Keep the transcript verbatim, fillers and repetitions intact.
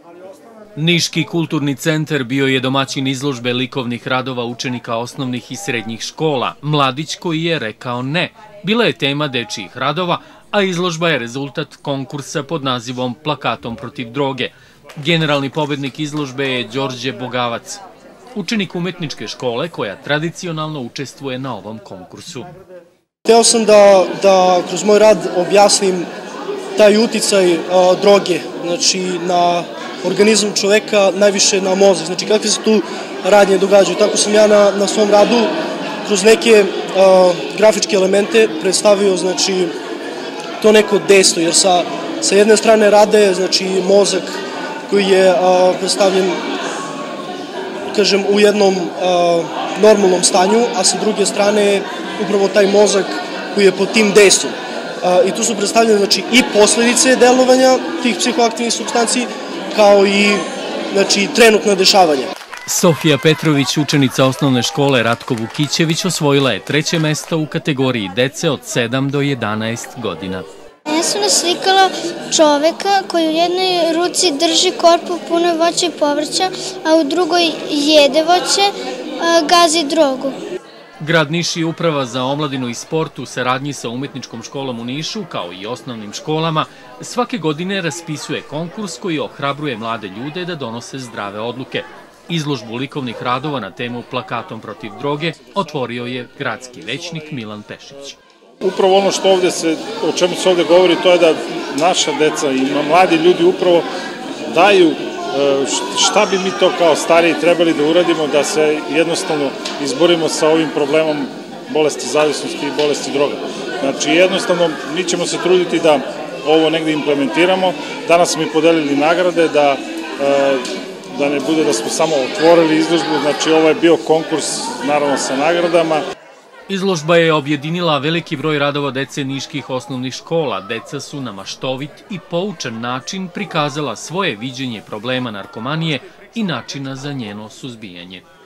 Niški kulturni centar bio je domaćin izložbe likovnih radova učenika osnovnih i srednjih škola. Mladić koji je rekao ne. Bila je tema dečijih radova, a izložba je rezultat konkursa pod nazivom Plakatom protiv droge. Generalni pobednik izložbe je Đorđe Bogavac, učenik umetničke škole koja tradicionalno učestvuje na ovom konkursu. Hteo sam da, da kroz moj rad objasnim taj uticaj a, droge, znači na organizam čoveka, najviše na mozak, znači kakve se tu radnje događaju. Tako sam ja na, na svom radu kroz neke a, grafičke elemente predstavio, znači, to neko dejstvo, jer sa, sa jedne strane rade, znači, mozak koji je a, predstavljen, kažem, u jednom a, normalnom stanju, a sa druge strane upravo taj mozak koji je pod tim dejstvom. A, I tu su predstavljene, znači, i posledice delovanja tih psihoaktivnih supstanci, kao i, znači, trenutna dešavanja. Sofija Petrović, učenica osnovne škole Ratko Vukićević, osvojila je treće mesto u kategoriji dece od sedam do jedanaest godina. Ja sam naslikala čoveka koji u jednoj ruci drži korpu puno voća i povrća, a u drugoj jede voće, gazi drogu. Grad Niš i Uprava za omladinu i sport u saradnji sa umetničkom školom u Nišu, kao i osnovnim školama, svake godine raspisuje konkurs koji ohrabruje mlade ljude da donose zdrave odluke. Izložbu likovnih radova na temu Plakatom protiv droge otvorio je gradski većnik Milan Pešić. Upravo ono što ovde se, o čemu se ovde govori, to je da naša deca i mladi ljudi upravo daju šta bi mi to kao stariji trebali da uradimo da se jednostavno izborimo sa ovim problemom bolesti zavisnosti i bolesti droga. Znači jednostavno mi ćemo se truditi da ovo negde implementiramo. Danas smo i podelili nagrade, da, da ne bude da smo samo otvorili izložbu, znači ovo je bio konkurs naravno sa nagradama. Izložba je objedinila veliki broj radova dece niških osnovnih škola. Deca su na maštovit i poučan način prikazala svoje viđenje problema narkomanije i načina za njeno suzbijanje.